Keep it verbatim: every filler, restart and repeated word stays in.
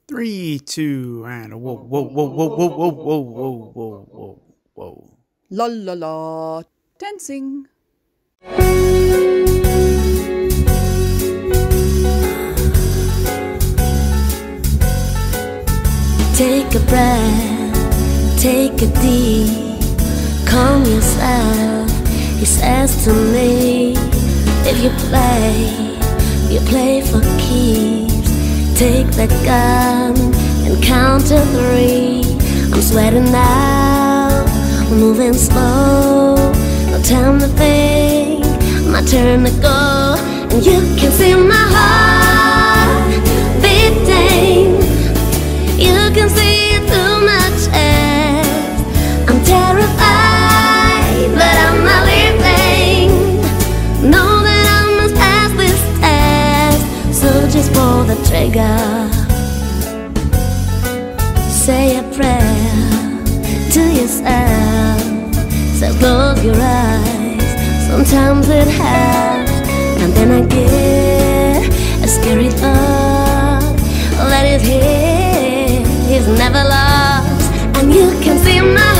Three, two, and whoa, whoa, whoa, whoa, whoa, whoa, whoa, whoa, whoa, whoa, whoa. La la la, dancing. Take a breath, take a deep, calm yourself, he says to me. If you play, you play for keeps. Take that gun and count to three. I'm sweating now, I'm moving slow. No time to think, my turn to go. And you can see my heart beating. You can see it through my chest. I'm terrified, but I'm not leaving. Know that I must pass this test, so just pull the trigger. Say a prayer to yourself. So close your eyes, sometimes it helps. And then I get a scary thought. Let it hit, he's never lost. And you can see my